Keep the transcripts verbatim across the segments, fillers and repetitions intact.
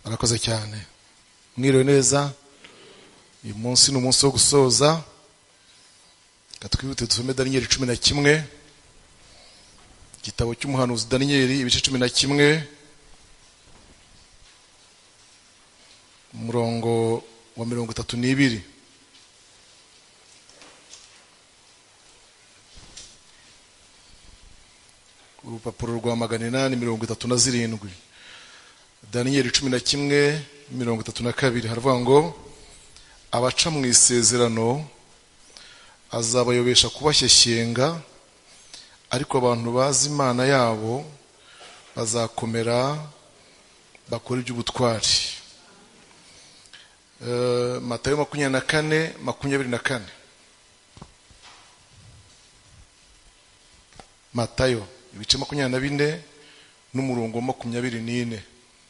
Arakoze cyane. Mwiriwe neza. Uyu munsi ni umunsi wo gusoza. Katwibute dusome Daniyeli cumi na kimwe. Igitabo cy'umuhanuzi Daniyeli ibice cumi na kimwe. Umurongo wa mirongo itatu n'ibiri. Urupapuro rwa magana inani mirongo itatu na zirindwi. Daniyeli cumi na kimwe mirongo itatu na kabiri haravuga ngo abaca mu isezerano azabayobesha kubashyeshyenga, ariko abantu bazi Imana yabo bazakomera bakora iby'ubutwari. Uh, Matayo makumyabiri na kane makumyabiri na kane. Matayo ibice makumyabiri na bine n'umurongo makumyabiri n'ine.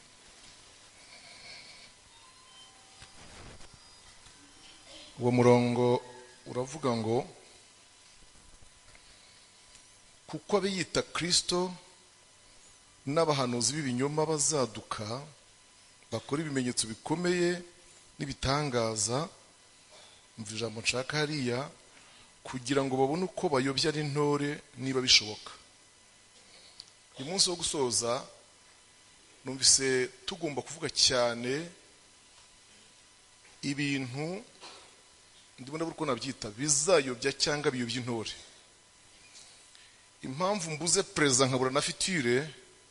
Uwo murongo uravuga ngo kuko abiyita Kristo n'abahanuzi b'ibinyoma bazaduka bakora ibimenyetso bikomeye n'ibitangaza, mva ijambo nshaka hariya, kugira ngo babone uko bayobya ari intore niba bishoboka. Uyu munsi wo gusoza numvise tugomba kuvuga cyane ibintu ndibona buriko nabyita bizayobya cyangwa biyobya intore. Impamvu mbuze preza nkabura na fiture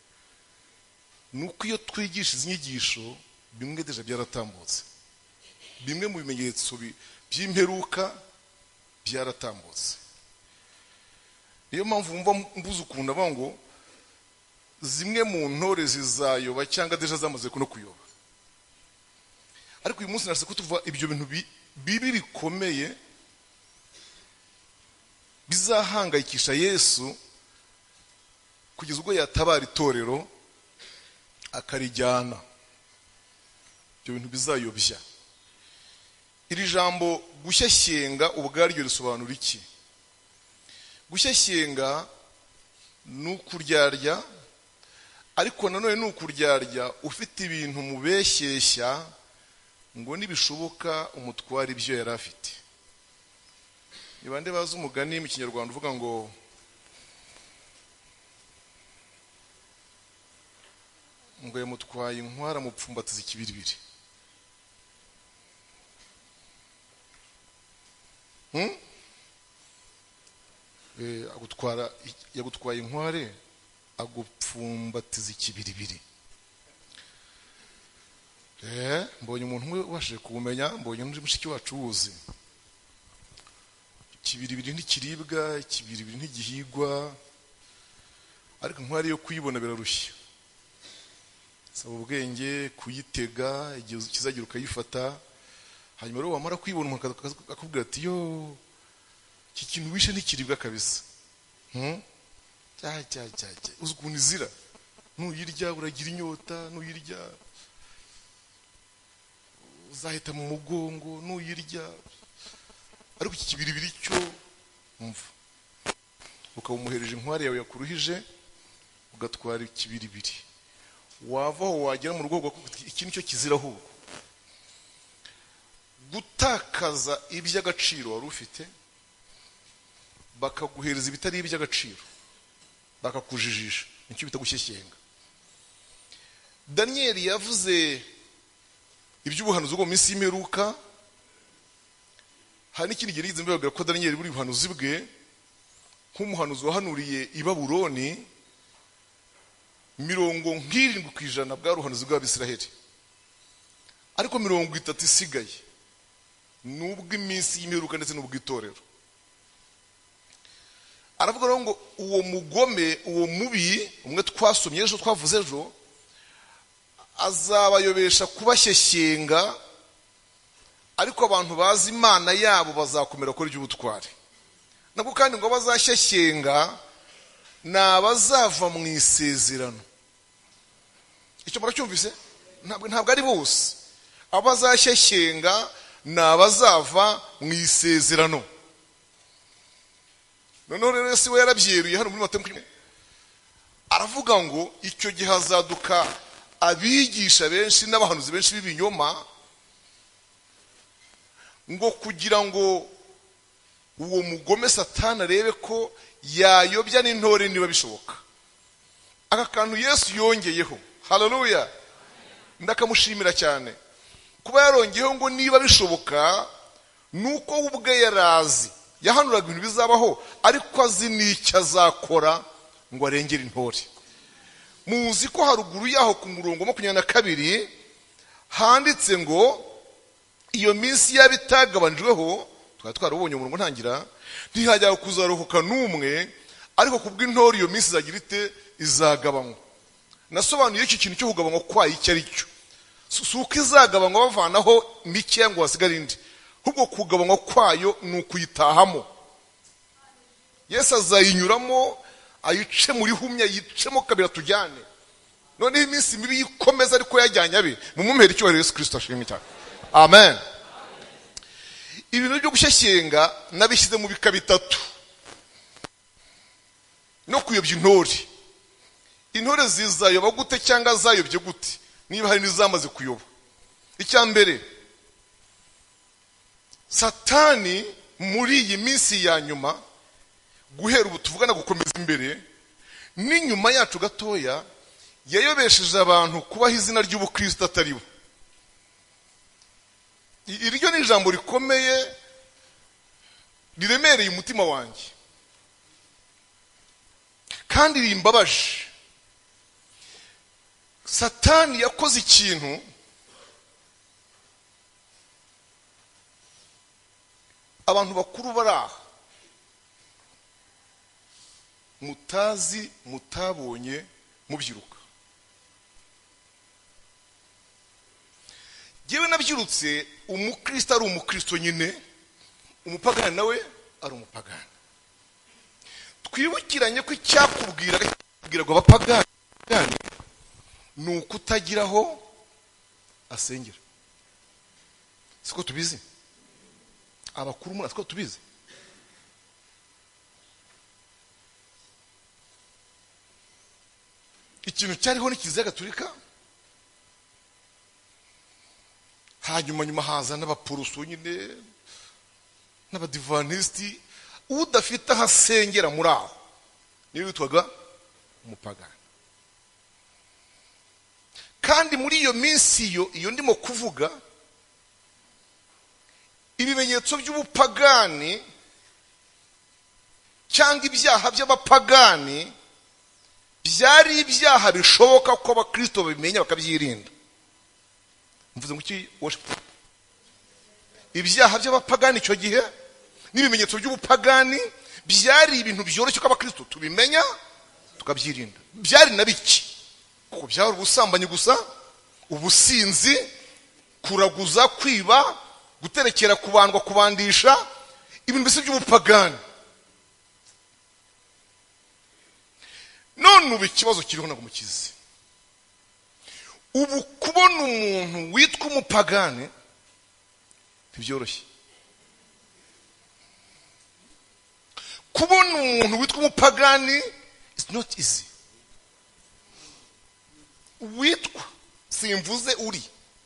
nuko iyo twigisha inyigisho bimwe deje byaratambutse, bimwe mu bimenyetso by'imperuka byaratambutse. Niyo mpamvu mva mbuze ukunda bango zimwe mu ntore zizayoba cyangwa deje zamaze kuno kuyoba. Ariko uyu munsi narase kutuva ibyo bintu bibi bikomeye bizahangayikisha Yesu kugeza ubwo yatabara itorero akarijyana. Ibyo bintu bizayobya. Iri jambo gushyeshyenga ubwaryo risobanura iki? Gushyeshyenga ni ukuryarya, ariko nanone ni ukuryarya ufite ibintu mubeshyeshya ngo nibishoboka umutwari ibyo yari afite. Ni bande bazi umugani mu Kinyarwanda uvuga ngo ngo yamutwaye inkwara mupfumbatiza ikibiribiri. Hmm? Eh agutwara yagutwaye inkware agupfumbatiza ikibiribiri. Eh mbonye umuntu umwe washije kumenya, mbonye undi mushiki wacu wuzi. Ikibiribiri ntikiribwa, ikibiribiri ntigihigwa, ariko inkware yo kuyibona birarushya. Saba ubwenge kuyitega igihe kizagira ukayifata, hanyuma rero wamara kuyibona umuntu akakubwira ati yo iki kintu wishe ntikiribwa kabisa. Hmm? Cya cya cya uzukuntu izira. Nuyirya uragira inyota, nuyirya uzahita mu mugongo, nuyirya. Ariko iki kibiribiri cyo umva ukawumuhereje inkware yawe yakuruhije ugatwara ikibiribiri. Wavaho wagera mu rugo ikintu cyo kiziraho gutakaza iby'agaciro wari ufite, bakaguhereza ibitari iby'agaciro, bakakujijisha. Nicyo bita gushyeshyenga. Daniyeli yavuze iby'ubuhanuzi bwo mu minsi y'imperuka. Hari n'ikindi gihe yize mbabwira ko Daniyeli buri buhanuzi bwe nk'umuhanuzi wahanuriye i Babuloni mirongo nk'irindwi ku ijana bwa ruhanuzi bw'Abisiraheli, ariko mirongo itatu isigaye nubwo iminsi y'imperuka ndetse n'ubw'itorero. Aravuga ngo uwo mugome, uwo mubi umwe twasomye ejo, twavuze ejo, azabayobesha kubashyeshyenga, ariko abantu bazi Imana yabo bazakomera kuri iby'ubutwari. Nabwo kandi ngo bazashyeshyenga n'abazava mu isezerano. Icyo muracyumvise? Ntabwo ntabwo ari bose. Abazashyeshyenga n'abazava mu isezerano. Noneho rero si we yarabyeruye hano muri Matayo. Aravuga ngo icyo gihe hazaduka abigisha benshi n'abahanuzi benshi b'ibinyoma ngo kugira ngo uwo mugome Satani arebe ko yayobya n'intore niba bishoboka. Aka kantu Yesu yongeyeho, haleluya, ndakamushimira cyane kuba yarongeyeho ngo niba bishoboka, nuko ubwe yarazi yahanuraga ibintu bizabaho, ariko azi n'icyo azakora ngo arengere intore. Muzi ko haruguru yaho ku murongo makumyabiri na kabiri handitse ngo iyo minsi yabitagabanijweho, twari twarubonye umurongo ntangira, ntihajya kuzarokoka n'umwe, ariko kubw'intore iyo minsi izagira ite, izagabanywa. Nasobanuye iki kintu cyo kugabanywa kwayo icyo ari cyo. Si uko izagabanywa bavanaho mikeya ngo hasigare indi, ahubwo kugabanywa kwayo ni ukuyitahamo. Yesu azayinyuramo ayice muri humya, yicemo kabira tujyane. Noneho iminsi mibi yikomeza ariko yajyanye abe, mumumpera icyubahiro Yesu Kristo ashimwe cyane. Amen. Ibintu byo gushyeshyenga nabishyize mu bika bitatu. No kuyobya intore. Intore zizayoba gute cyangwa zayobye gute niba hari n'izamaze kuyoba? Icya mbere, Satani muri iyi minsi ya nyuma, guhera ubu tuvugana gukomeza imbere n'inyuma yacu gatoya, yayobesheje abantu kubaho izina ry'ubukristo atari bo. Iryo ni ijambo rikomeye riremereye umutima wanjye kandi rimbabaje. Satani yakoze ikintu abantu bakuru baraha mutazi mutabonye mubyiruka. Jewe nabyirutse umukristo ari umukristo nyine, umupagani nawe ari umupagani. Twibukiranye ko icyakubwira kubwira ngo abapagani ni ukutagiraho asengera. Siko tubizi abakuru muri siko tubizi. Ikintu cyariho ni Kiliziya Gatolika, hanyuma nyuma haza n'abaporoso nyine n'abadivantisti. Udafite ahasengera muri aho niyo witwaga umupagani. Kandi muri iyo minsi yo iyo ndimo kuvuga, ibimenyetso by'ubupagani cyangwa ibyaha by'abapagani byari ibyaha bishoboka ko abakristo babimenya bakabyirinda. Mvuze ngo iki worship? Ibyaha by'abapagani icyo gihe n'ibimenyetso by'ubupagani byari ibintu byoroshye ko abakristo tubimenya tukabyirinda. Byari na biki, kuko byari ubusambanyi gusa, ubusinzi, kuraguza, kwiba, guterekera, kubandwa, kubandisha, ibintu bise by'ubupagani. None ubu ikibazo kiriho nago mukizi, ubu kubona umuntu witwa umupagani ntibyoroshye. Kubona umuntu witwa umupagani is not easy. Witwa simvuze uri.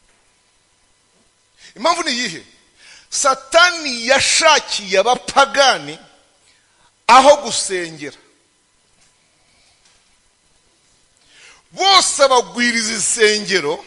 Impamvu ni yihe? Satani yashakiye abapagani aho gusengera. Bose bagwiriza isengero,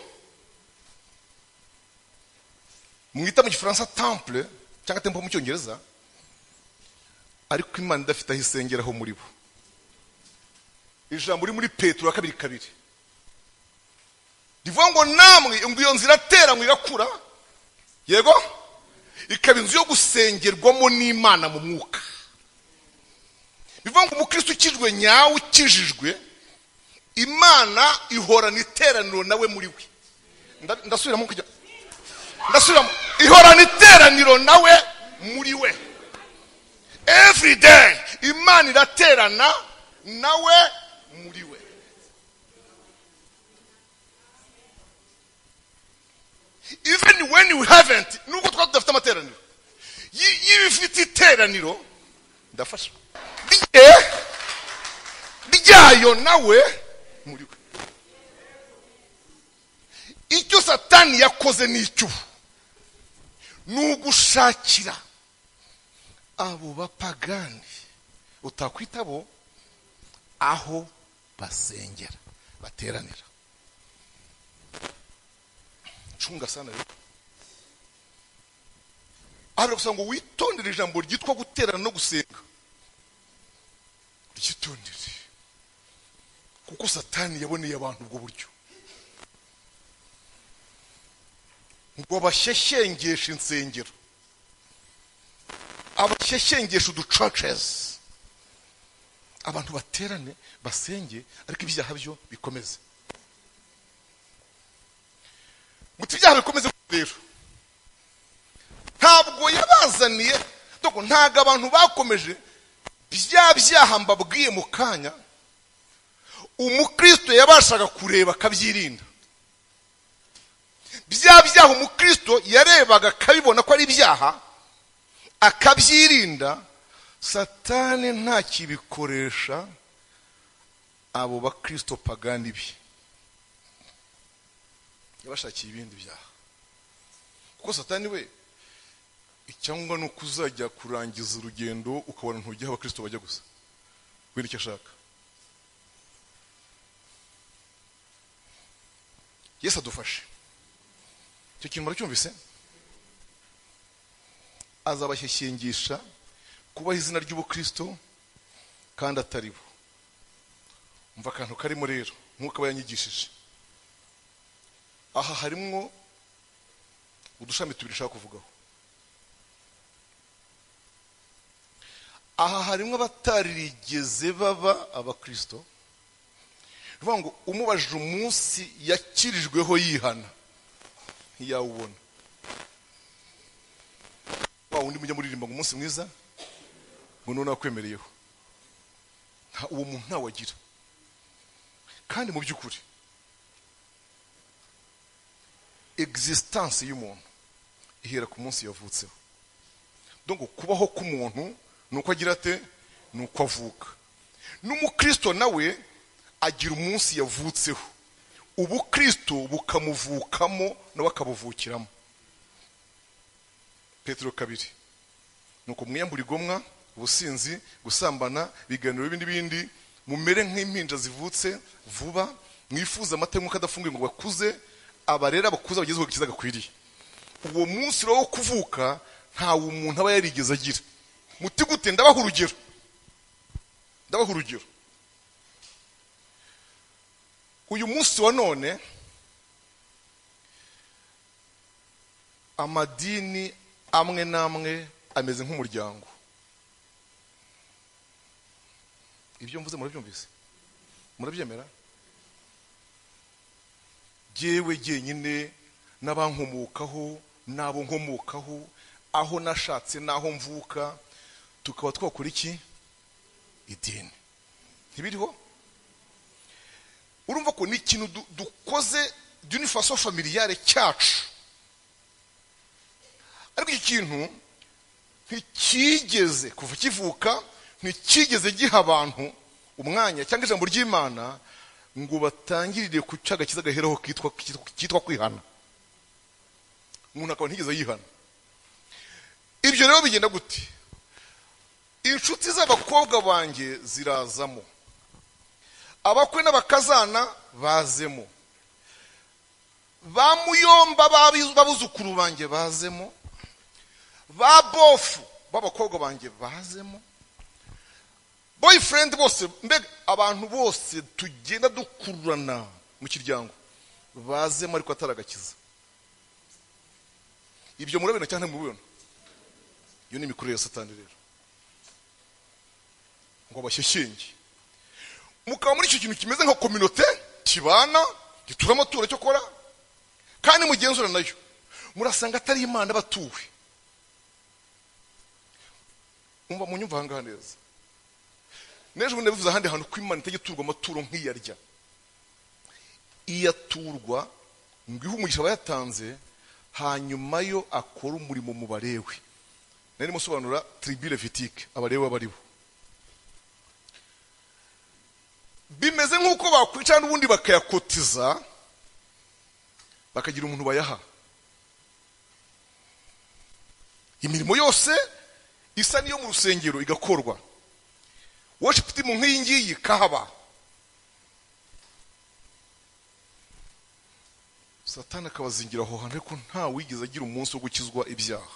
mwita mu Gifaransa temple cyangwa temple mu Cyongereza, ariko Imana idafite aho isengeraho muri bo. Ijambo muri Petero kabiri kabiri rivuga ngo namwe ngo iyo nzira tera ngo irakura, yego, ikaba inzu yo gusengerwamo n'Imana mu mwuka. Bivuga ngo umukristo ukijwe nyawe, ukijijwe, Imana ihorana iteraniro nawe muri we. Ndasubiramo kujya ndasubiramo ihorana iteraniro nawe muri we. Every day Imana iraterana nawe muri we. Even when you haven't, nuko twatafite amateraniro y'ibifite iteraniro ndafasha eh bijyayo nawe muri we. satani yakoze n'icyo ni ugushakira abo bapagani utakwitabo aho basengera bateranira. Chunga sana rero. Ahari gusa ngo witondere ijambo ryitwa guterana no gusenga. Ryitondere. Kuko satani yaboneye abantu ubwo buryo. Ngo abasheshengesha insengero. Abasheshengesha udu churches. Abantu baterane basenge ariko ibyaha byo bikomeze. Muti ibyaha bikomeze rero. Ntabwo yabazaniye doko ntaga abantu bakomeje bya byaha mbabwiye mu kanya. Umukristo yabashaga kureba akabyirinda. Bya byaha umukristo yarebaga akabibona ko ari ibyaha akabyirinda. Satani nta kibikoresha abo bakristo pagani bi. Yabashakiye ibindi byaha. Kuko satani we icyangwa no kuzajya kurangiza urugendo ukabona ntujya abakristo bajya gusa. Wenda icyo ashaka. Yesu adufashe. Cyo kintu muracyumvise? Azabashyeshyengisha kubaha izina ry'ubukristo kandi atari bo. Umva akantu karimo rero nkuko bayanyigishije. Aha harimo udushami tubiri shaka kuvugaho. Aha harimo abatarigeze baba abakristo. Bivuga ngo umubajije umunsi yakirijweho yihana ntiyawubona. Wa undi mujya muririmba ngo umunsi mwiza ngo none akwemereyeho. Nta uwo muntu ntawagira. Kandi mu byukuri existence y'umuntu ihera ku munsi yavutseho. Donc kubaho k'umuntu nuko agira ate nuko avuka. N'umukristo nawe agira umunsi yavutseho. Ubukristo bukamuvukamo nawe akabuvukiramo. Petero kabiri. Nuko mwiyambura igomwa, ubusinzi, gusambana, biganiro bindi bindi, mumere nk'impinja zivutse vuba, mwifuza amata y'umwuka adafunguye ngo bakuze, abarera bakuze bageze ku kizaga kwiriye. Uwo munsi wo kuvuka nta umuntu aba yarigeze agira. Muti gute ndabaha urugero. Ndabaha urugero. Uyu munsi wa none amadini amwe namwe ameze nk'umuryango. Ibyo mvuze murabyumvise? Murabyemera? Jewe jenyine n'abankomokaho nabo nkomokaho aho nashatse naho mvuka tukaba twakora iki? Idini. Ntibiriho? Urumva ko ni ikintu dukoze d'une façon familiale cyacu. Ariko iki kintu ntikigeze kuva kivuka ntikigeze giha abantu umwanya cyangwa ijambo ry'Imana ngo batangirire ku cyaga kizagaheraho kitwa kitwa kwihana. Umuntu akaba ntigeze yihana. Ibyo rero bigenda gute? Inshuti z'abakobwa banjye zirazamo. Abakwe n'abakazana bazemo. Ba muyomba babuzukuru banjye bazemo. Ba bofu b'abakobwa banjye bazemo. Boyfriend bose mbega abantu bose tugenda dukurana mu kiryango bazemo ariko ataragakiza. Ibyo murabena cyane mubibona. Iyo ni imikorere ya Satani rero. Ngo abashyeshyengi. Mukaba muri icyo kintu kimeze nka communauté kibana gituramo tura cyo kora kandi mugenzura nayo murasanga atari Imana batuwe. Umva munyumva hanga neza. Nejo bundi bivuze ahandi hantu ko Imana itagiturwa amaturo nk'iyarya. Iyaturwa ngo ihe umugisha bayatanze hanyuma yo akora umurimo mu barewe. Nari musobanura tribu levitique abarewe abaribo. Bimeze nk'uko bakwicara n'ubundi bakayakotiza bakagira umuntu bayaha. Imirimo yose isa niyo mu rusengero igakorwa, worship team nk'iyi ngiyi kahaba. Satani akabazingira aho hantu, ariko nta wigeze agira umunsi wo gukizwa ibyaha.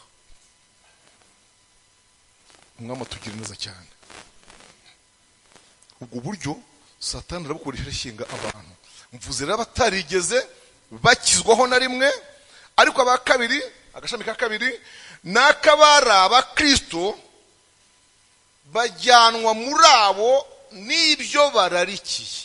Umwami atugira neza cyane. Ubwo buryo Satani arabukoresha ashinga abantu. Mvuze rero batarigeze bakizwaho na rimwe, ariko aba kabiri, agashami ka kabiri n'akabara abakristo bajyanwa muri abo n'ibyo bararikiye.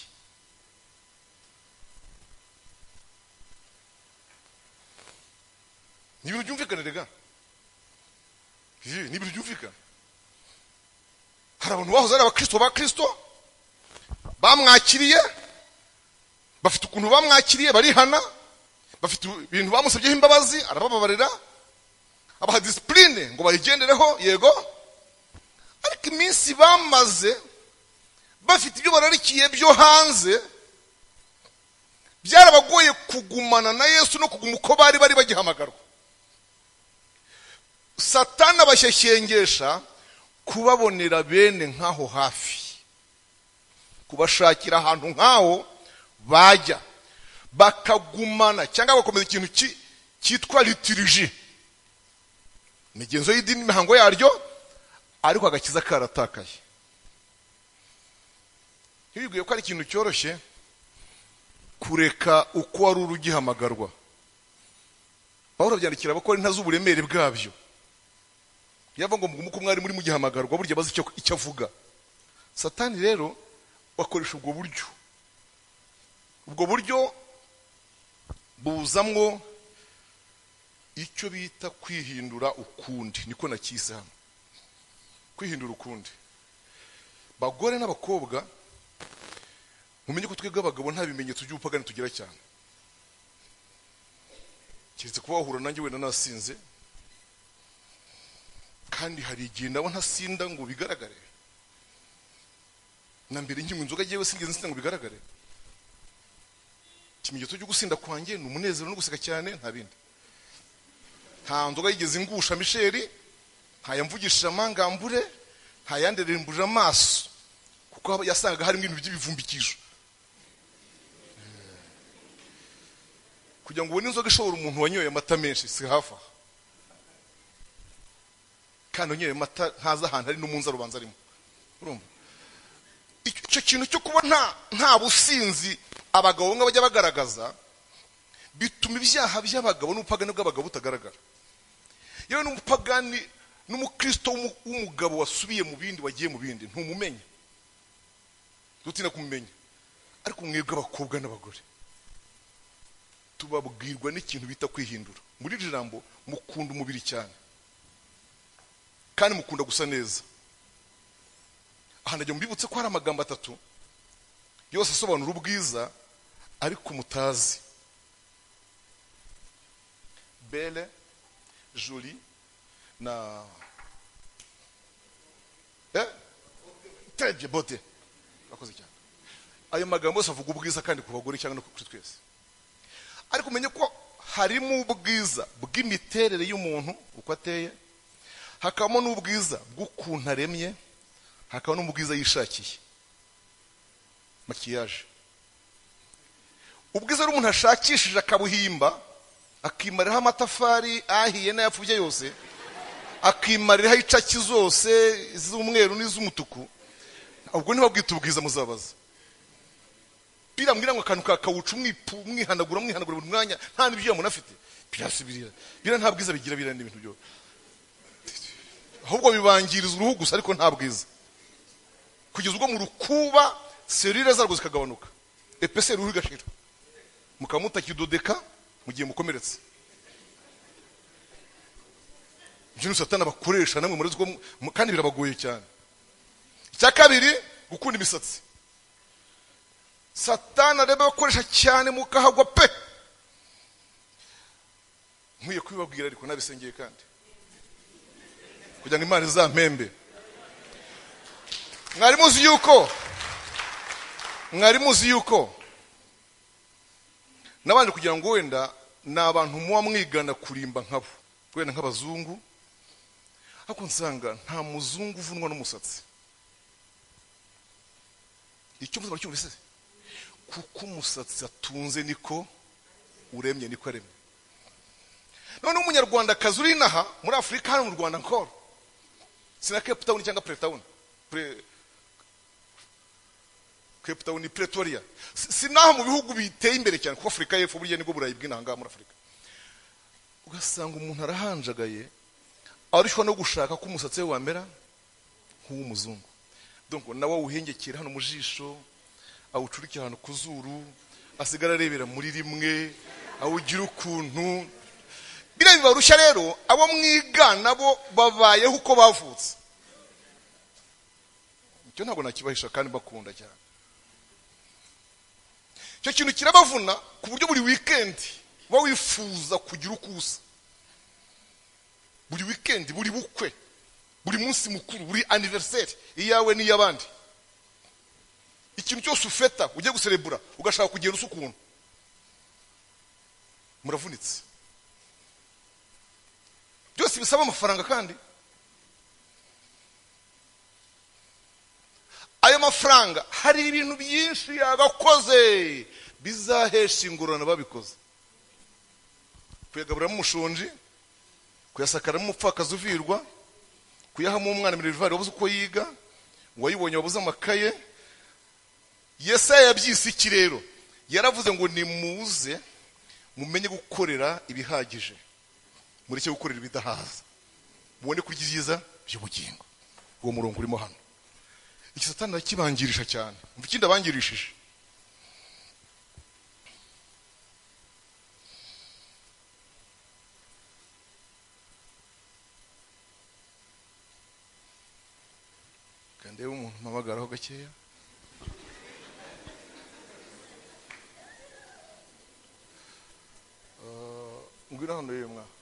Ni ibintu byumvikana rega, ni ibintu byumvikana. Hari abantu bahoze ari abakristo b'abakristo bamwakiriye, bafite ukuntu bamwakiriye, barihana, bafite ibintu bamusabyeho imbabazi, arabababarira, abaha discipline ngo bayigendereho, yego. Ariko iminsi bamaze bafite ibyo bararikiye byo hanze, byarabagoye kugumana na Yesu no kuguma uko bari bari bagihamagarwa. Satani abashyeshyengesha kubabonera bene nkaho hafi, kubashakira ahantu nkaho bajya bakagumana, cyangwa bakomeza ikintu cyitwa liturgie, imigenzo y'idini, imihango yaryo, ariko agakiza karatakaye. Ntibibwiye ko ari ikintu cyoroshye kureka uko wari urugihamagarwa. Pawulo abyandikira abakora inta z'uburemere bwabyo. Yava ngo muko mwari muri mugihamagarwa burya bazi icyo icyo avuga. Satani rero wakoresha ubwo buryo. Ubwo buryo buzamwo icyo bita kwihindura ukundi, niko nakise hano. Kwihindura ukundi. Bagore n'abakobwa mumenye ko twebwe abagabo nta bimenyetso by'ubupagani tugira cyane. Kiretse kuba wahura nanjye wenda nasinze, kandi hari igihe ndabo ntasinda ngo bigaragare. Na mbere nkinywa inzoga yewe singize nsinda ngo bigaragare. Ikimenyetso cyo gusinda kwanjye ni umunezero no guseka cyane, nta bindi. Nta nzoga yigeze ingusha Misheri, nta yamvugisha amangambure, nta yanderembuje amaso, kuko yasangaga harimo ibintu by'ibivumbikisho. Kugira ngo ubone inzoga ishobora umuntu wanyoye amata menshi si hafa. Kandi unyoye amata ntaza ahantu hari n'umunza rubanza arimo. Urumva? Icyo kintu cyo kuba nta nta businzi abagabo bamwe bajya bagaragaza bituma ibyaha by'abagabo n'ubupagani bw'abagabo butagaragara. Yewe n'umupagani n'umukristo w'umugabo wasubiye mu bindi, wagiye mu bindi, ntumumenye. Dutina kumumenya. Ariko mwebwe abakobwa n'abagore tubabwirwa n'ikintu bita kwihindura. Muri iri jambo mukunda umubiri cyane, kandi mukunda gusa neza. Aha najya mbibutse ko hari amagambo atatu yose asobanura ubwiza ariko mutazi. Belle, jolie na eh très bien, beauté. Akoze cyane. Ayo magambo yose avuga ubwiza kandi ku bagore cyangwa no kuri twese. Ariko umenye ko harimo ubwiza bw'imiterere y'umuntu uko ateye, hakamo n'ubwiza bw'ukuntu aremye, hakaba n'ubwiza yishakiye, makiyaje. Ubwiza n'umuntu ashakishije akabuhimba, akimariraho amatafari ahiye n'ayapfubye yose, akimariraho icaki zose z'umweru n'iz'umutuku, ubwo niho bwita ubwiza muzabaza. Pira mbwira ngo akantu kakawuca umwipu mwihanagura mwihanagura buri mwanya nta nibyo yamunafite. Birasubirira. Bira nta bwiza bigira, bira n'ibintu byo. Ahubwo bibangiriza uruhu gusa ariko nta bwiza. Kugeza ubwo mu rukuba serire zarwo zikagabanuka. Epese ruhu igashira. Mukamuta kidodeka mugiye mukomeretse. Ibyo Satani bakoresha namwe muri zwo kandi birabagoye cyane. Icya kabiri gukunda imisatsi. Satani areba bakoresha cyane mukahagwa pe. Nkwiye kwibabwira ariko nabisengeye kandi kugira ngo Imana izampembe. Mwari muzi yuko mwari muzi yuko nabandi kugira ngo wenda n'abantu muwa mwigana kurimba nkabo wenda nk'abazungu, ariko nsanga nta muzungu uvunwa n'umusatsi. Icyo mvuze cyumvise kuko umusatsi atunze niko uremye niko aremye. None umunyarwanda kazi uri inaha muri Afrika hano mu Rwanda nkoro sina Cape Town cyangwa Pretown pre Cape Town ni Pretoria, sinaho mu bihugu biteye imbere cyane kuko Afrika y'Epfo burya nibwo burayi bw'inanga muri Afrika. Ugasanga umuntu arahanjagaye arishwa no gushaka ko umusatsi we wamera nk'uw'umuzungu. Donc nawe uhengekera hano mu jisho, awucurikira hano ku zuru, asigara arebera muri rimwe, awugira ukuntu. Bira bibarusha rero abo mwigana bo babayeho uko bavutse. Icyo ntabwo nakibahisha kandi bakunda cyane. Cyo kintu kirabavuna ku buryo buri weekend ba wifuza kugira ukusa. Buri weekend, buri bukwe, buri munsi mukuru, buri anniversaire iyawe ni yabandi. Ikintu cyose ufeta ujye guserebura ugashaka kugenda usukuntu. Muravunitse. Byose bisaba amafaranga kandi. Ayo mafaranga hari ibintu byinshi yagakoze bizahesha ingorane babikoze. Kuyagaburira mu mushonji, kuyasakara mu mupfakazi uvirwa, kuyaha mu umwana mirivare wabuze uko yiga, wayibonye wabuze amakaye. Yesaya yabyise iki rero? Yaravuze ngo nimuze mumenye gukorera ibihagije, mureke gukorera ibidahaza, mubone kurya ibyiza by'ubugingo. Uwo murongo urimo hano. Iki Satani arakibangirisha cyane. Umva ikindi abangirishije. Kandi umuntu mpamagaraho gakeya. Ngwira hano yewe mwa.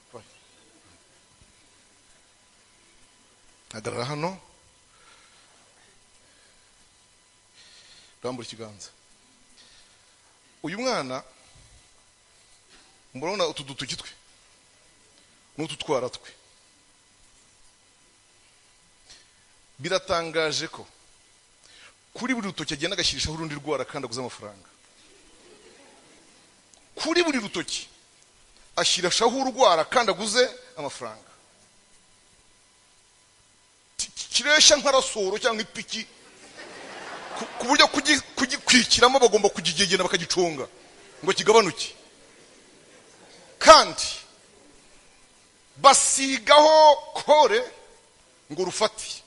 Hagarara hano. Rambura ikiganza. Uyu mwana murabona utu dutuki twe n'utu twara twe. Biratangaje ko kuri buri rutoki agenda agashirishaho urundi rwara kandi aguze amafaranga. Kuri buri rutoki ashirishaho urwara kandi aguze amafaranga. Kiresha nk'arasoro cyangwa ipiki ku buryo kugikwikiramo bagomba kugigegena bakagicunga ngo kigabanuke. Kandi basigaho kore ngo rufati.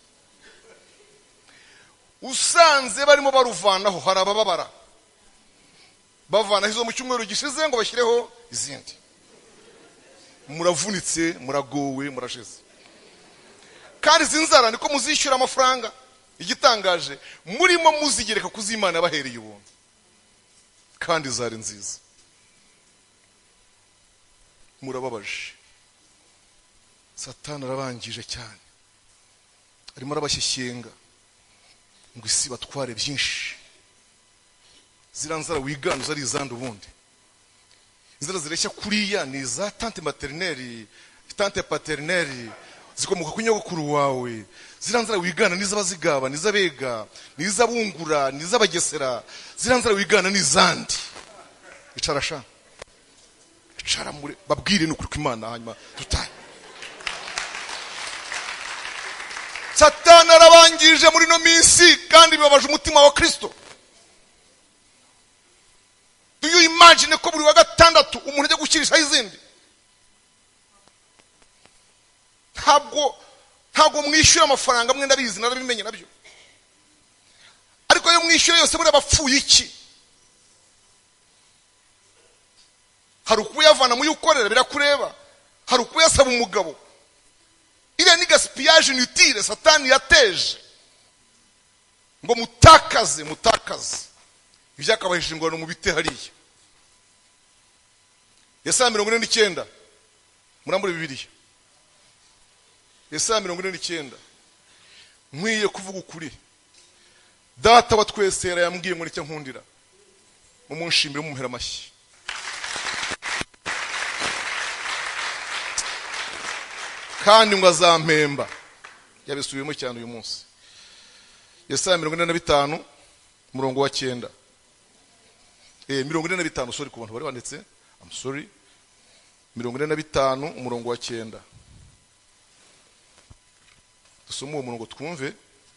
Usanze barimo baruvanaho hari abababara. Bavana hizo mu cyumweru gishize ngo bashyireho izindi. Muravunitse, muragowe, murashize. Kandi zinzara niko muzishyura amafaranga. Igitangaje murimo muzigereka kuzimana bahereye ubuntu. Kandi zari nziza. Murababaje. Satani arabangije cyane. Arimo arabashyeshyenga ngo isi batware byinshi. Ziranzara wiganuza ari izandi ubundi. Inzara zireshya kuriya ni za tante maternelle, tante paternelle, zikomuka ku nyogokuru wawe. Ziranzara wigana niza bazigaba, niza bega, niza bungura, niza bagesera. Ziranzara wigana nizandi. Icarasha. Icara muri babwire n'ukuri kw'Imana hanyuma tutaye. Satani arabangije muri no minsi kandi bibabaje umutima wa Kristo. Do you imagine ko buri wa gatandatu umuntu ajya gukirisha izindi? Ntabwo ntabwo mwishyura amafaranga mwe ndabizi narabimenye nabyo. Ariko yo mwishyura yose muri abapfuye iki? Hari ukuyavana mu yukorera birakureba. Hari ukuyasaba umugabo. Ile ni gaspillage inutile Satani yateje. Ngo mutakaze mutakaze. Ibyakabahishije ingorane mu bite hariya. Yesaya mirongo ine n'icyenda. Murambure Bibiliya. Yesaya mirongo ine n'icyenda. Nkwiye kuvuga ukuri. Data wa twese yarambwiye ngo nicyo nkundira. Mumunshimire mumuhera amashyi. kandi ngo azampemba. Yabisubiyemo cyane uyu munsi. Yesaya mirongo ine na bitanu umurongo wa cyenda. Eh mirongo ine na bitanu sorry ku bantu bari banditse. I'm sorry. mirongo ine na bitanu umurongo wa cyenda. Dusoma uwo murongo twumve.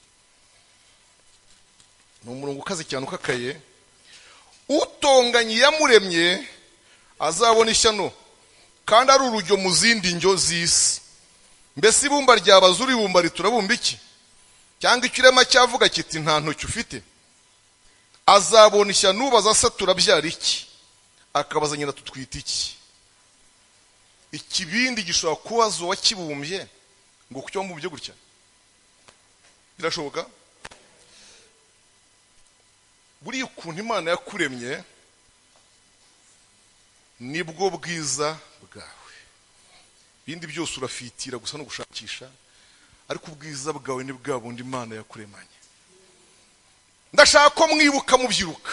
Ni umurongo ukaze cyane ukakaye. Utonganye yamuremye azabona ishyano kandi ari urujyo mu zindi njyo z'isi. Mbese ibumba ryabaza uribumba riturabumba iki? Cyangwa ikirema cyavuga kiti nta ntoki ufite? Azabona ishyano ubaza se turabyara iki? Akabaza nyina tutwita iki? Ikibindi gishobora kubaza uwakibumbye ngo kucyo mumbye gutya? Birashoboka? Buri ukuntu Imana yakuremye nibwo bwiza bwawe. Bindi byose urafitira gusa no gushakisha, ariko ubwiza bwawe ni bwa bundi Imana yakuremanye. Ndashaka ko mwibuka mubyiruka.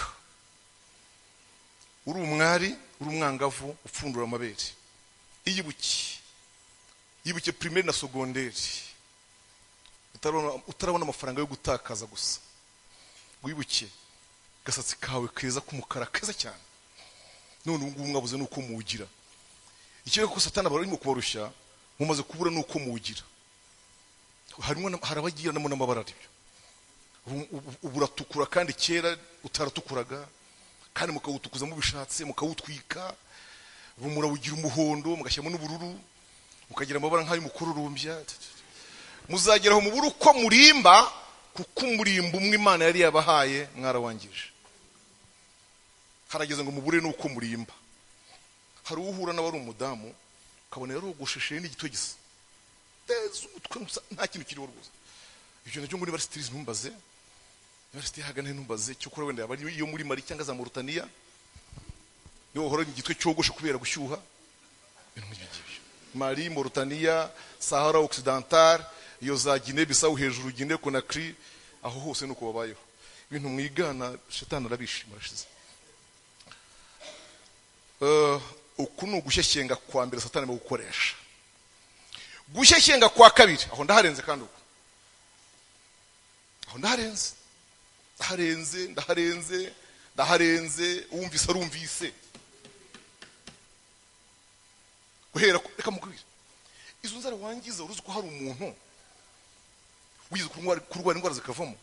Uri umwari, uri umwangavu upfundura amabere. Iyibuki. Yibuke primaire na secondaire. Utarabona utarabona amafaranga yo gutakaza gusa. Wibuke gasatsi kawe keza k'umukara keza cyane. None ubu mwabuze nuko muwugira. Ikireko ko Satani barimo kubarushya, mumaze kubura nuko muwugira. Harimo harabagira namo n'amabara aribyo. Uburatukura kandi kera utaratukuraga, kandi mukawutukuza mu bishatse mukawutwika. Murawugira umuhondo mugashyamo n'ubururu, mukagira amabara nk'ay'umukururumbya. Muzageraho mu buru ko murimba, kuko umurimbo umwe Imana yari yabahaye mwarawangije. Harageze ngo mubure nuko murimba. Hari uhura n'abari umudamu ukabona yarogosheshe n'igitwe gisa. Tezo umutwe nta kintu kiriho rwose. Ibyo nacyo muri university numbaze. University hagane numbaze cyo kora wenda yabari iyo muri Mali cyangwa za Mauritania. Yo hora igitwe cyogoshe kubera gushyuha. Ibintu nk'ibyo. Mali, Mauritania, Sahara Occidental, iyo za Guinea Bissau hejuru Guinea Conakry, aho hose nuko babayeho. Ibintu mwigana Shetani arabishima arashize. Uh, ukunu gushyeshyenga kwa mbere Satani mu gukoresha. Gushyeshyenga kwa kabiri aho ndaharenze kandi uko. Aho ndaharenze. Ndaharenze, ndaharenze, ndaharenze, umvise arumvise. Guhera reka mukubira. Izo nzara wangiza uruzi ko hari umuntu wize kurwara indwara zikavamo.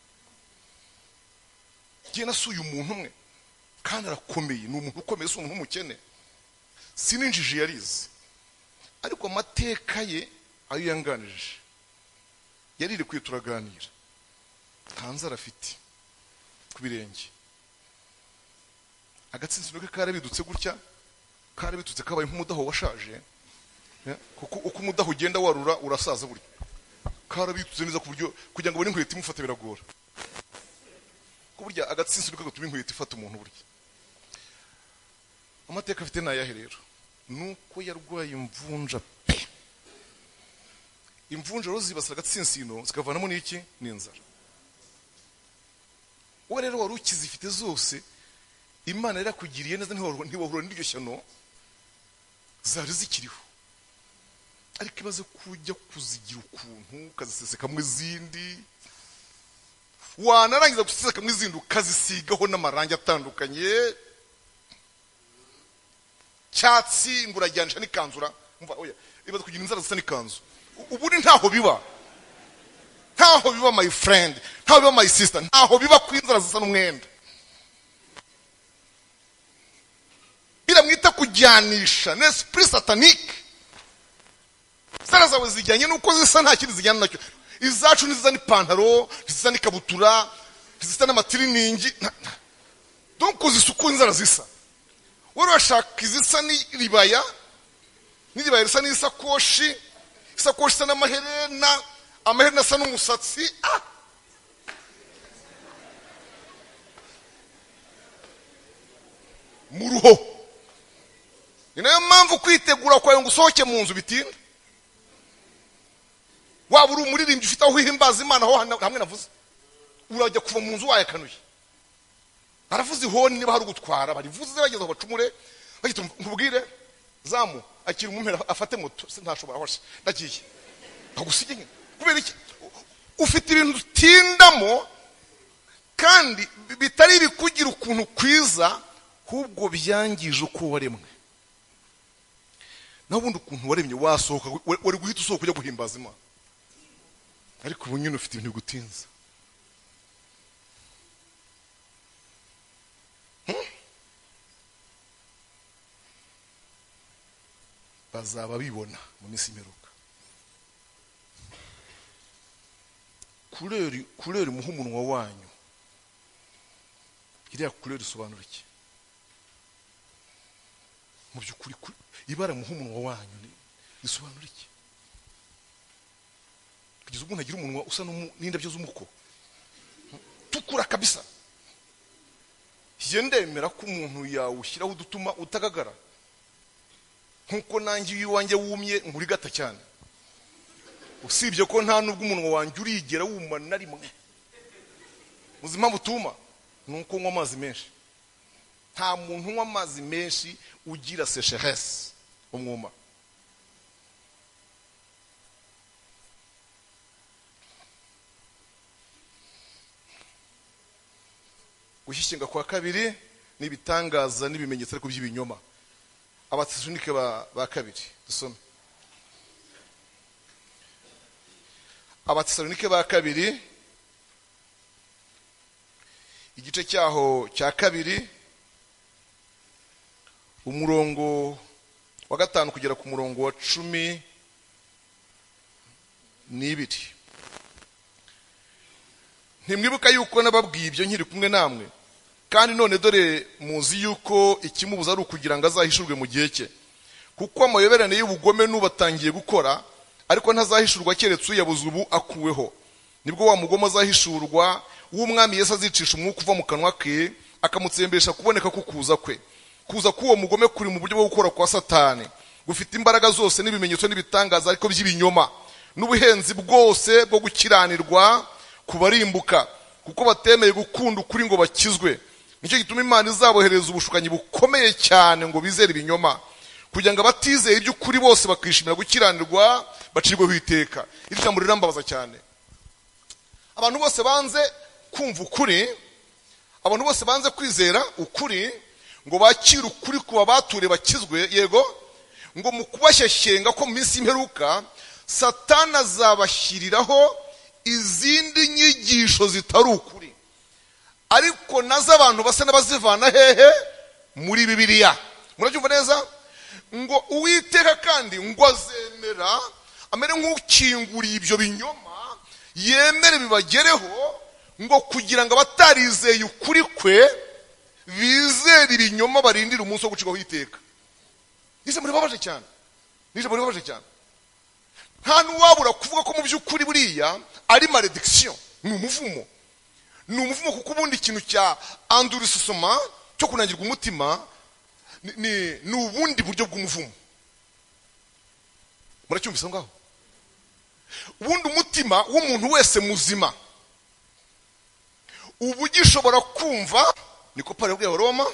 Giye nasuye umuntu umwe kandi arakomeye, ni umuntu ukomeye, si umuntu umukene. Sininjije yarize. Ariko amateka ye ayo yanganije. Yarire kwiye turaganira. Kanza arafite kubirenge. Agatsinzino ke karabidutse gutya, karabitutse kabaye nk'umudaho washaje. Kuko uko umudaho ugenda warura urasaza buryo. Karabitutse neza ku buryo kugira ngo bone inkweto imufata biragora. Ku buryo agatsinzino ke gatuma inkweto ifata umuntu buryo. Amateka afite nayahe rero? Nuko yarwaye imvunja pe. Imvunja rozibasira agatsinzino zikavanamo n'iki? N'inzara. Uwo rero wari ukizifite zose Imana yarakugiriye neza ntiwahura n'iryo shyano zari zikiriho. Ariko ibaze kujya kuzigira ukuntu ukaziseseka mu izindi, wanarangiza guseseka mu izindi ukazisigaho n'amarangi atandukanye, cyatsi ngurajyanisha n'ikanzura. Umva oya, ibaze kugira inzara zisa n'ikanzu. Ubundi ntaho biba. Ntaho biba my friend, ntaho biba my sister, ntaho biba ku inzara zisa n'umwenda. Biramwita kujyanisha n'esprit satanique. Zara zawe zijyanye nuko zisa nta kindi zijyana nacyo. Izacu niziza n'ipantaro, niziza n'ikabutura, niziza n'amatiriningi. Donc uzisuku inzara zisa. Wari washaka izisa n'iribaya, n'iribaya risa n'isakoshi, isakoshi isa n'amaherena, amaherena asa n'umusatsi. Ah! Muruho. Ni nayo mpamvu kwitegura kwawe ngo usohoke mu nzu bitinda. Waba uri umuririmbyi ufite aho uhimbaza Imana aho hamwe navuze. Urajya kuva mu nzu wayakanuye. Baravuze ihoni niba hari ugutwara, barivuze bageze aho bacumure, bagita nkubwire zamu akira umumpera afate moto ntashobora hosha ndagiye agusige nke kubera iki ufite ibintu utindamo kandi bitari bikugira ukuntu kwiza hubwo byangije uko waremwe nabundi ukuntu waremye wasohoka wari guhita usohoka kujya guhimbaza Imana ariko ubu nyine ufite ibintu bigutinza bazaba bibona mu minsi imperuka kureri kureri muha umunwa wanyu iriya kureri isobanura iki mu by'ukuri ibara muha umunwa wanyu isobanura iki kugeza ubwo ntagira umunwa usa n'indabyo z'umuko tukura kabisa ndemera ko umuntu yawushyiraho udutuma utagagara nkuko nanjye iwanjye wumye nguri gata cyane usibye ko nta nubwo umunwa wanjye urigera wuma na rimwe uzima butuma nuko nywa amazi menshi nta muntu unywa amazi menshi ugira sécheresse umwuma gushyishinga kwa kabiri nibitangaza n'ibimenyetso ariko by'ibinyoma Abatesalonike ba, ba kabiri dusome Abatesalonike ba kabiri igice cyaho cya kabiri umurongo wa gatanu kugera ku murongo wa cumi n'ibiri ntimwibuka yuko nababwiye ibyo nkiri kumwe namwe kandi none dore muzi yuko ikimubuza ari ukugira ngo azahishurwe mu gihe cye kuko amayoberane y'ubugome n'ubatangiye gukora ariko ntazahishurwa keretse uyabuze ubu akuweho nibwo wa mugome azahishurwa w'umwami Yesu azicisha umwuka uva mu kanwa ke akamutsembesha kuboneka kukuza kwe kuza k'uwo mugome kuri mu buryo bwo gukora kwa Satani gufite imbaraga zose n'ibimenyetso n'ibitangaza ariko by'ibinyoma n'ubuhenzi bwose bwo gukiranirwa kubarimbuka kuko batemeye gukunda ukuri ngo bakizwe nicyo gituma Imana izabohereza ubushukanyi bukomeye cyane ngo bizere ibinyoma kugira ngo abatizeye iby'ukuri bose bakishimira gukiranirwa bacirweho iteka iri jambo rirambabaza cyane abantu bose banze kumva ukuri abantu bose banze kwizera ukuri ngo bakire ukuri kuba bature bakizwe yego ngo mu kubashyeshyenga ko mu minsi y'imperuka Satani azabashyiriraho izindi nyigisho zitari ukuri ariko nazo abantu basa n'abazivana hehe muri Bibiliya murabyumva neza ngo Uwiteka kandi ngo azemera amere nk'ukinguriye ibyo binyoma yemere bibagereho ngo kugira ngo abatarizeye ukuri kwe bizere ibinyoma barindira umunsi wo gucirwaho iteka ise muri babaje cyane nije muri babaje cyane nta nuwabura kuvuga ko mu by'ukuri buriya ari malédiction ni umuvumo ni umuvumo kuko ubundi ikintu cya endurcissement cyo kunangirwa umutima ni ni ubundi buryo bw'umuvumo muracyumvise ngaho ubundi umutima w'umuntu wese muzima ubu gishobora kumva niko Pawulo yabwiye Roma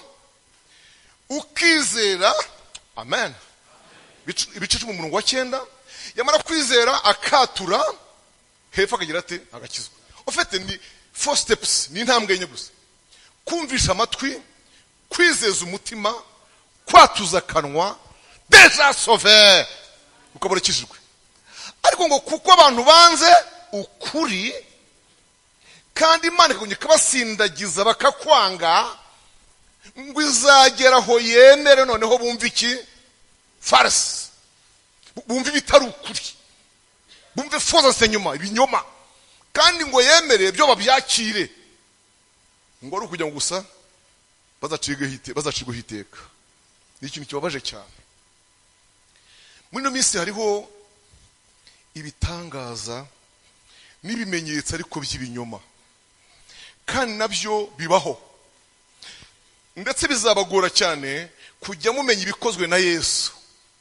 ukizera amen ibice mu murongo wa cyenda yamara kwizera akatura hepfo akagira ate agakizwa ufite ni four steps ni intambwe enye gusa kumvisha amatwi kwizeza umutima kwatuza kanwa deja sauvé ukaburekishijwe ariko ngo kuko abantu banze ukuri kandi Imana ikagumya kabasindagiza bakakwanga ngo izageraho yemere noneho bumva iki farce bumva bitari ukuri bumve foza senyuma ibinyoma kandi ngo yemere byo babyakire ngo ari ukujya gusa bazacirwe hite bazacirwe hiteka ni ikintu kibabaje cyane muri no minsi hariho ibitangaza n'ibimenyetso ariko by'ibinyoma kandi nabyo bibaho ndetse bizabagora cyane kujya mumenya ibikozwe na Yesu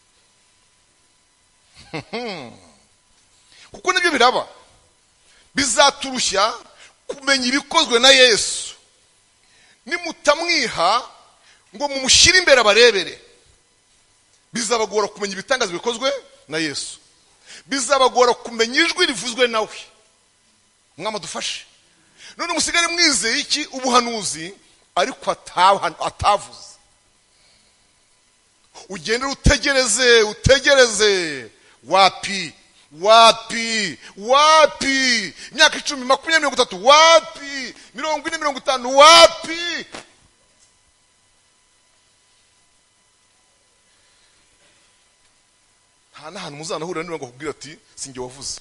kuko nibyo biraba bizaturushya kumenya ibikozwe na Yesu nimutamwiha ngo mumushyire imbere abarebere bizabagora kumenya ibitangaza bikozwe na Yesu, bizabagora kumenya ijwi rivuzwe nawe. Mwama dufashe. None musigare mwizeye iki? Ubuhanuzi ariko atavuze. Ugendera utegereze, utegereze. Wapi, wapi, wapi? Imyaka icumi, makumyabiri, mirongo itatu, wapi? Mirongo ine, mirongo itanu, wapi? Nta n'ahantu muzanahurira niba ngo kubwira ati sinjye wavuze.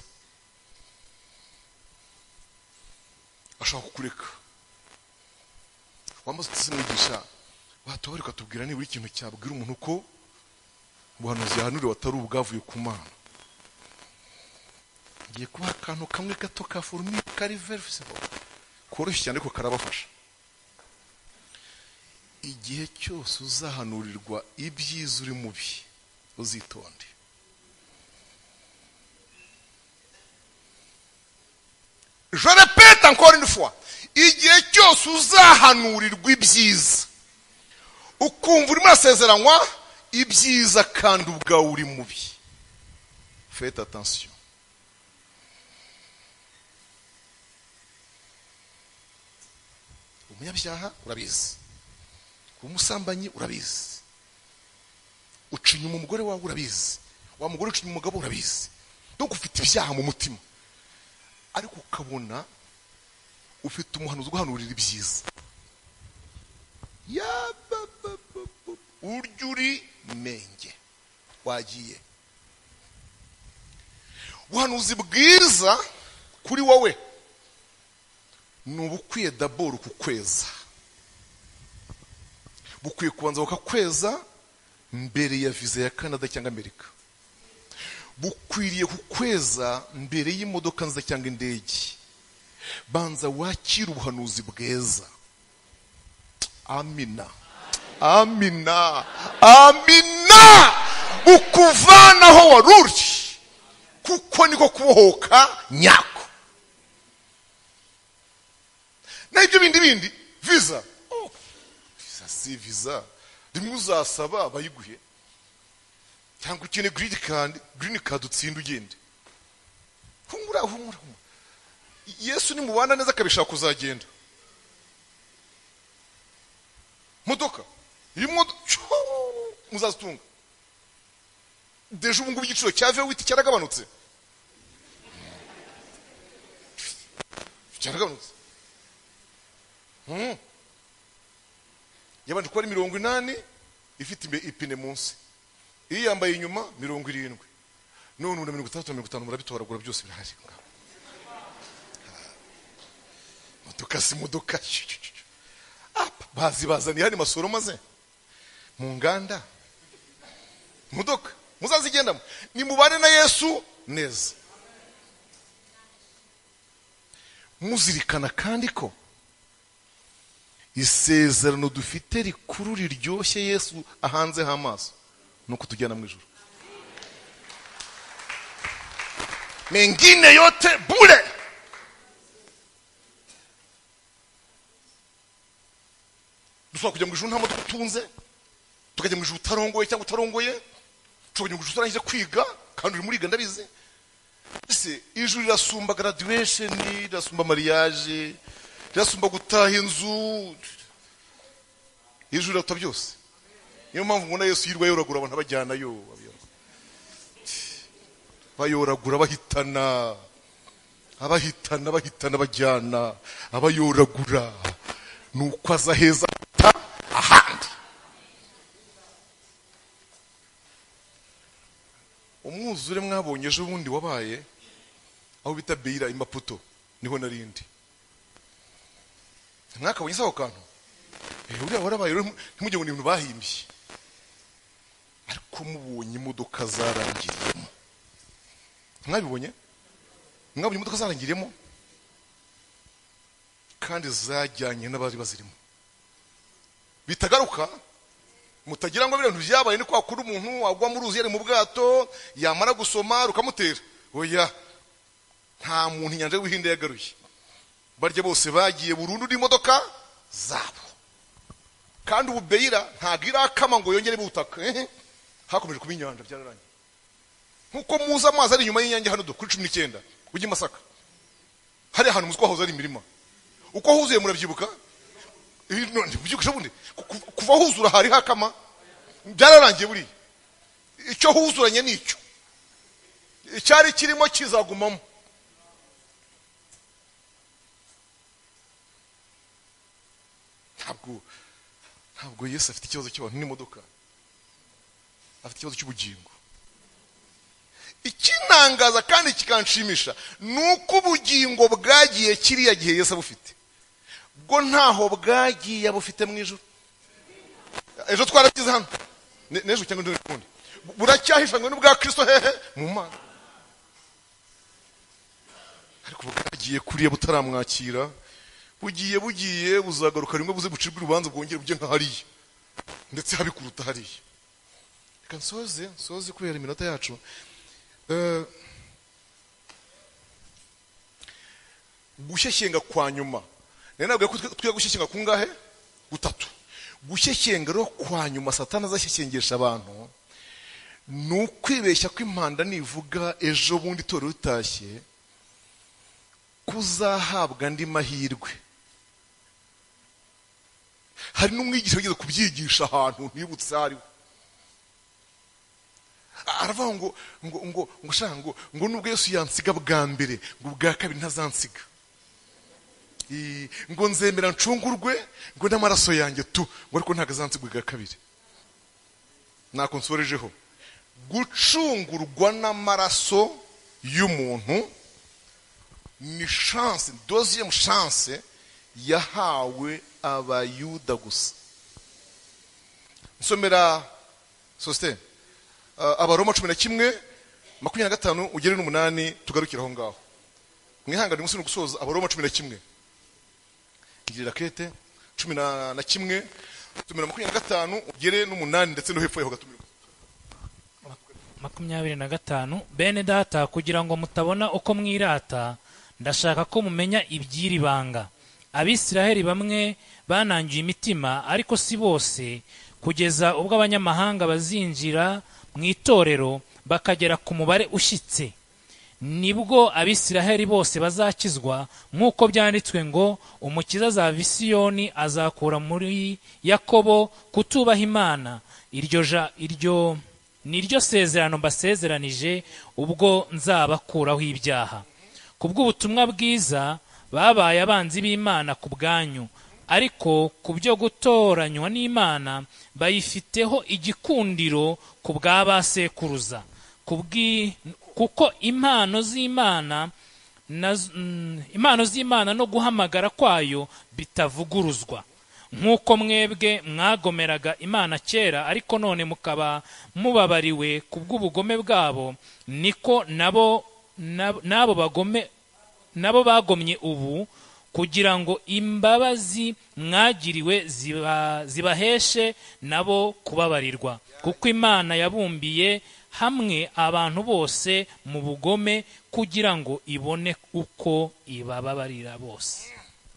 Ashaka kukureka. Wamaze tusimwigisha watoba reka tubwira ni buri kintu cyabwira umuntu ko ubuhanuzi yahanuriwe atari ubwavuye ku Mana. Ngiye kuba akantu kamwe gato ka formule kari versible koroshye cyane ko karabafasha. Igihe cyose uzahanurirwa ibyiza uri mubi uzitonde. Je répète encore une fois, igihe cyose uzahanurirwa ibyiza ukumva urimo asezeranywa ibyiza kandi ubwawe uri mubi, faites attention. Umunyabyaha urabizi, umusambanyi urabizi, ucinya umugore wawe urabizi, wa mugore ucinya umugabo urabizi, donc ufite ibyaha mu mutima, ariko ukabona ufite umuhanuzi uguhanurira ibyiza. Ya urya uri menge wagiye. Ubuhanuzi bwiza kuri wowe ni ubukwiye d'abord kukweza, bukwiye kubanza bukakweza mbere ya visa ya Canada cyangwa Amerika, bukwiriye kukweza mbere y'imodoka nziza cyangwa indege. Banza wakira ubuhanuzi bweza. Amina, amina, amina. Bukuvanaho waruri, kuko niko kubohoka nyako. Na ibyo bindi bindi visa, oh, visa si visa, rimwe uzasaba bayiguhe, cyangwa ukene green card, green card utsinda ugende. Humura, humura, humura. Yesu ni mubana neza kabishaka kuzagenda. Modoka imodoka muzazitunga. Deje ubu ngubu igiciro cya V huit cyaragabanutse, cyaragabanutse. Hmm. Yabanje kuba ari mirongo inani ifite ipine munsi, iyi yambaye inyuma mirongo irindwi, none na mirongo itandatu mirongo itanu murabitoragura byose birahari. Modoka si modoka. Bazi bazani hani masoro maze mu nganda. Modoka muzazigendamo ni mubane na Yesu neza. Muzirikana kandi ko isezerano dufite rikuru riryoshye Yesu ahanze hamaso nuko tujyana mu ijuru. Mengine yote bure. Dushobora kujya mu ijuru nta modoka utunze, tukajya mu ijuru utarongoye cyangwa utarongoye, tukajya mu ijuru turangije kwiga kandi uri muriga ndabizi. Ese ijuru rirasumba graduation, rirasumba mariage, rirasumba gutaha inzu. Ijuru rata byose. Niyo mpamvu ngo na Yesu yirwa yoragura abantu abajyana yo. Bayoragura bahitana, abahitana bahitana bajyana, abayoragura nuko azaheza ahandi. Umwuzure mwabonye ejo bundi wabaye aho bita Beira Imaputo, niho narindi. Mwakabonye saho kantu eh uriya warabaye ntimujye ngo ni ibintu bahimbye, ariko mubonye imodoka zarangiriyemo. Mwabibonye? Mwabonye imodoka zarangiriyemo kandi zajyanye n'abari bazirimo, bitagaruka. Mutagira ngo ibintu byabaye ni kwa kuri umuntu agwa mu ruzi yari mu bwato yamara gusoma rukamutera. Oya, nta muntu inyanja y'ubuhinde yagaruye, barya bose bagiye burundu n'imodoka zabo. Kandi ubu Beira ntagira akama ngo yongere butaka, hakomeje kuba inyanja byararangiye. Nkuko muza amazi ari inyuma y'inyange hano do kuri cumi n'icyenda ujye Masaka, hari ahantu muzi ko hahoze ari imirima, uko huzuye murabyibuka none byukisha bundi kuva huzura hari hakama byararangiye. Buri icyo huzuranye nicyo icyari kirimo kizagumamo. Ntabwo ntabwo Yesu afite ikibazo cy'abantu n'imodoka, afite ikibazo cy'ubugingo. Ikinangaza kandi kikanshimisha nuko ubugingo bwagiye kiriya gihe Yesu abufite, bwo ntaho bwagiye abufite mu ijuru. Ejo twarakize hano nejo cyangwa ndi kundi buracyahishanywe n'ubwa Kristo hehe mu Mana, ariko bwagiye kuriya butaramwakira. Bugiye bugiye buzagaruka rimwe buze bucirwa urubanza bwongere bujye nka hariya, ndetse habikuruta hariya. Reka nsoze nsoze kubera iminota yacu. Uh, gushyeshyenga kwa nyuma nene nabwo twiye gushyeshyenga kungahe gutatu. Gushyeshyenga ro kwa nyuma Satani azashyeshyengesha abantu nukwibeshya ko impanda nivuga ejo bundi toro rutashye kuzahabwa ndi mahirwe. Hari n'umwigisha wigeze kubyigisha ahantu ntibutse hariho, aravuga ngo ngo ngo ngo shaka ngo ngo nubwo Yesu yansiga bwa mbere ngo bwa kabiri ntazansiga, ngo nzemera ncungurwe ngo n'amaraso yanjye tu, ngo ariko ntago azansigwa bwa kabiri. Nako nsorejeho gucungurwa n'amaraso y'umuntu ni chance, deuxième chance yahawe abayuda gusa. Nsomera Sosthene Uh, Abaroma cumi na kimwe makumyabiri na gatanu ugere n'umunani tugarukira aho ngaho. Mwihangane umunsi n'ugusoza Abaroma cumi na kimwe ngirira kete cumi na kimwe tumira makumyabiri na gatanu ugere n'umunani ndetse no hepfo yaho gatumira makumyabiri na gatanu. Bene data, kugira ngo mutabona uko mwirata, ndashaka ko mumenya iby'iri banga. Abisiraheli bamwe banangiye imitima, ariko si bose, kugeza ubwo abanyamahanga bazinjira mu itorero bakagera ku mubare ushyitse, nibwo Abisiraheli bose bazakizwa, nk'uko byanditswe ngo umukiza azava i Siyoni, azakura muri Yakobo kutubaha Imana. Iryo ja iryo niryo sezerano mbasezeranije ubwo nzabakuraho ibyaha. Kubw'ubutumwa bwiza babaye abanzi b'Imana ku bwanyu, ariko ku byo gutoranywa n'Imana bayifiteho igikundiro ku bwa basekuruza, kuko impano z'Imana impano z'Imana no guhamagara kwayo bitavuguruzwa. Nk'uko mwebwe mwagomeraga Imana kera, ariko none mukaba mubabariwe ku bw'ubugome bwabo, niko nabo nabo bagome nabo bagomye ubu, kugira ngo imbabazi mwagiriwe ziba, zibaheshe nabo kubabarirwa. Kuko Imana yabumbiye hamwe abantu bose mu bugome, kugira ngo ibone uko ibababarira bose.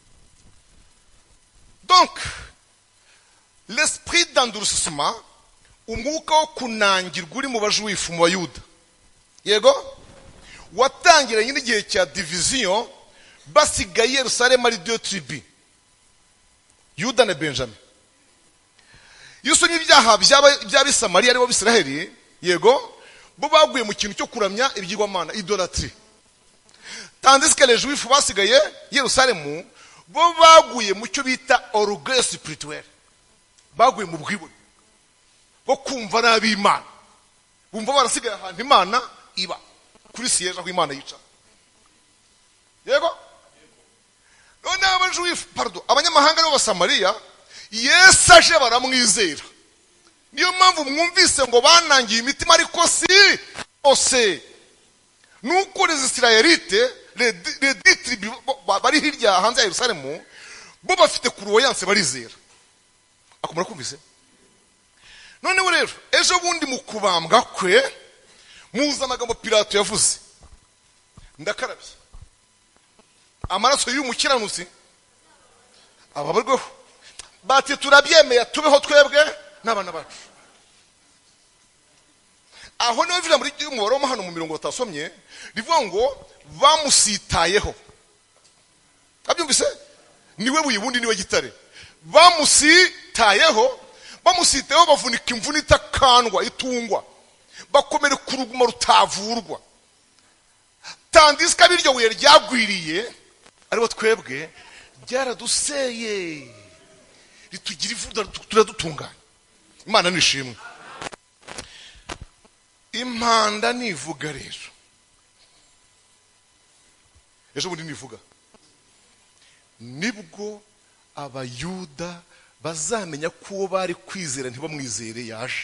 Donc l'esprit d'endurcissement, umwuka wo kunangirwa uri mu bajuifu mu Bayuda, yego watangiranye n'igihe cya division, basigaye Yerusalemu ari deux tribus, Yuda na Benjamin. Yuso n'ibyaha by'Abisamariya aribo Bisiraheli, yego bo baguye mu kintu cyo kuramya ibyigwamana, idolatry. Tandis que les Juifs basigaye Yerusalemu bo baguye mu cyo bita orgueil spirituel, baguye mu bwibone bo kumva nabi Imana, bumva barasigaye ahantu Imana iba kuri siyeje aho Imana yica, yego. None abajuifu pardon abanyamahanga n'abasamariya Yesu aje baramwizera, niyo mpamvu mwumvise ngo banangiye imitima, ariko si ose nuko les Israelites les dix tribus bari hirya hanze ya Yerusalemu bo bafite kuruwayanse barizera. Akomara kumvise. None we rero ejo bundi mu kubambwa kwe muza amagambo Pilato yavuze, ndakarabye amaraso y'umukiranutsi ababarweho, bati turabyemeye tubeho twebwe n'abana bacu. aho niho ijambo ry'umubare hano mu mirongo batasomye rivuga ngo bamusitayeho. Abyumvise? Niwe buye bundi niwe gitare. Bamusitayeho, bamusitayeho bavunika imvune itakandwa itungwa, bakomere ku ruguma rutavurwa. Tandis ko abiryo buye ryagwiriye aribo twebwe byaraduseye ritugira ivuda turadutunganya. Imana nishimwe. Impanda nivuga rero, ejo bundi nivuga, nibwo abayuda bazamenya ko uwo bari kwizera ntibamwizere yaje,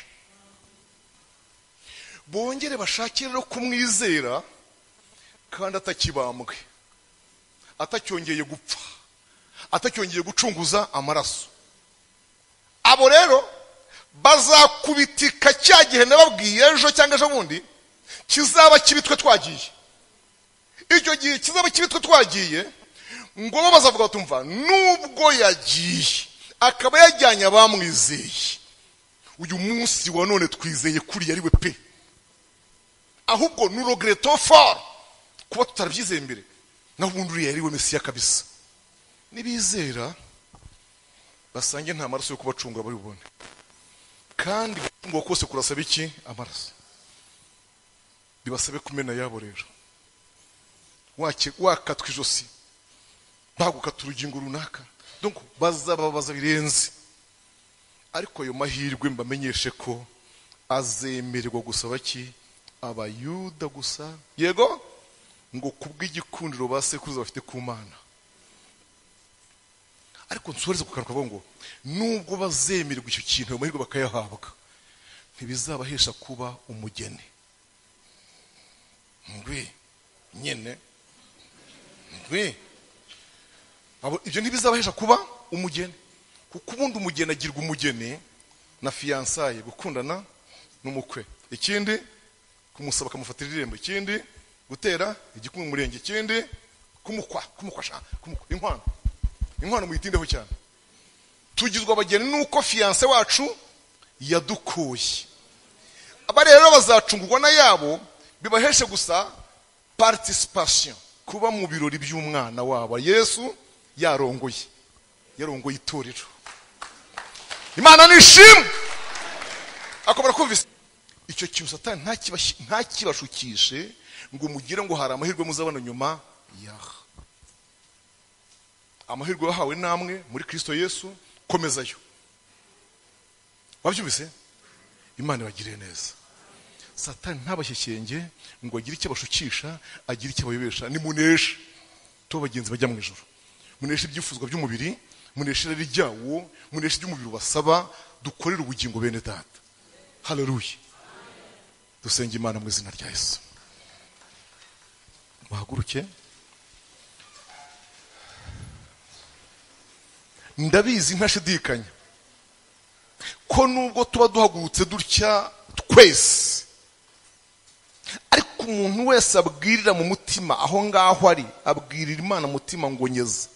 bongere bashakire no kumwizera kandi atakibambwe, atacyongeye gupfa, atacyongeye gucunguza amaraso. Abo rero bazakubitika cya gihe nababwiye ejo cyangwa ejo bundi kizaba kibitwe twagiye. Icyo gihe kizaba kibitwe twagiye ngo bo bazavuga tumva nubwo yagiye akaba yajyanye abamwizeye, uyu munsi wa none twizeye kuri yari we pe, ahubwo nu regreto fort kuba tutarabyizeye mbere, naho ubundi uri yari we Mesiya kabisa. Nibizera basange nta maraso yo kubacungura bari bubone, kandi ngo kose kurasaba iki? Amaraso. Bibasabe kumena yabo rero, wake wakatwa ijosi bagukata urugingo runaka, donc bazababaza birenze. Ariko ayo mahirwe mbamenyeshe ko azemererwa gusaba ki? Abayuda gusa. Yego ngo kubw'igikundiro basekuruza bafite ku Mana. Ariko nsoreze kukaruka bavuga ngo nubwo bazemererwa icyo kintu ayo mahirwe bakayahabwa, ntibizabahesha kuba umugeni. Ngwe nyene ngwe abo ibyo ntibizabahesha kuba umugeni, kuko ubundi umugeni agirwa umugeni na fiançaye, gukundana n'umukwe, ikindi kumusaba kamufatira irembo, ikindi gutera igikumwe umurenge, ikindi kumukwa kumukwasha kumukwa inkwano inkwano muyitindeho cyane. Tugizwe abageni nuko fiancé wacu yadukuye. Aba rero bazacungurwa na yabo bibaheshe gusa participation, kuba mu birori by'umwana wabo Yesu yarongoye yarongoye itorero. Imana nishimwe. Akobora kumvise icyo kintu Satani nta kibashukishe ngo mugire ngo hari amahirwe muzabana nyuma yaha. Amahirwe yahawe namwe muri Kristo Yesu, komezayo. Wabyumvise? Imana ibagirire neza. Satani ntabashyekenge ngo agire icyo bashukisha, agire icyo bayobesha. Ni munesha to bagenzi bajya mu ijuru, munesha ibyifuzwa by'umubiri, munesha irari ryawo, munesha iby'umubiri basaba, dukorera ubugingo bene data. Haleluya. Dusenge Imana mu izina rya Yesu. Muhaguruke. Ndabizi ntashidikanya ko nubwo tuba duhagurutse dutya twese, ariko umuntu wese abwirira mu mutima aho ngaho ari, abwirira Imana mutima ngo nyeza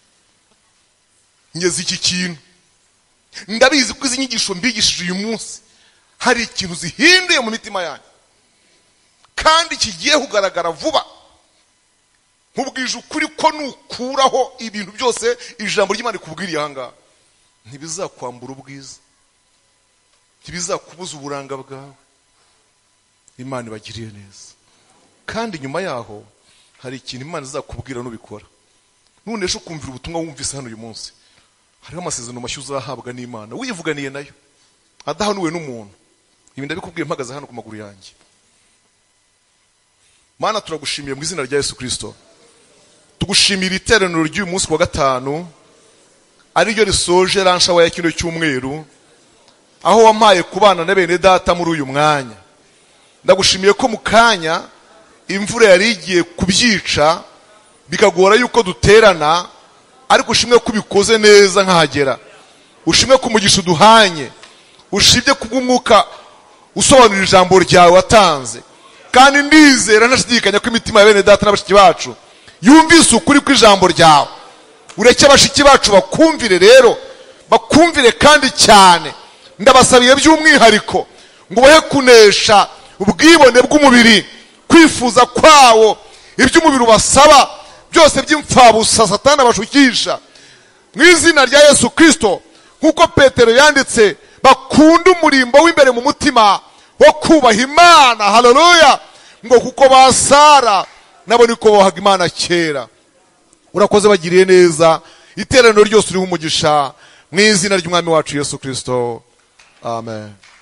nyeza iki kintu. Ndabizi ko izi nyigisho mbigishije uyu munsi hari ikintu zihinduye mu mitima yanyu, kandi kigiye kugaragara vuba. Nkubwije ukuri ko nukuraho ibintu byose ijambo ry'Imana kubwiriye hanga, ntibizakwambura ubwiza, ntibizakubuza uburanga bwawe. Imana ibagiriye neza. Kandi nyuma yaho hari ikintu Imana izakubwira nubikora. Nunesha kumvira ubutumwa wumvise hano uyu munsi, hariho amasezerano mashya uzahabwa n'Imana wivuganiye nayo, adahanuwe n'umuntu. Ibi ndabikubwiye mpagaze hano ku maguru yanjye. Mana turagushimiye mu izina rya Yesu Kristo. Tugushimira iteraniro ry'uyu munsi wa gatanu ari ryo risoje ransha wa kino cyumweru, aho wampaye kubana na bene data muri uyu mwanya. Ndagushimiye ko mukanya imvura yari igiye kubyica bikagora yuko duterana, ariko ushimwe ko bikoze neza nkahagera. Ushimwe ko umugisha duhanye, ushibye kubw'umwuka usobanura ijambo ryawe watanze. Kandi ndizera ntashidikanya ko imitima ya bene data n'abashiki bacu yumvise ukuri kw'ijambo ryawe. Ureke abashiki bacu bakumvire rero, bakumvire kandi cyane. Ndabasabiye by'umwihariko ngo bahe kunesha ubwibone bw'umubiri, kwifuza kwawo, iby'umubiri ubasaba byose by'imfabusa Satani abashukisha. Mu izina rya Yesu Kristo, nk'uko Petero yanditse, bakunda umurimbo w'imbere mu mutima wo kubaha Imana. Haleluya! Ngo kuko basara nabo niko bahaga Imana kera. Urakoze, bagiriye neza. Iteraniro ryose uriho umugisha mu izina ry'Umwami wacu Yesu Kristo. Amen.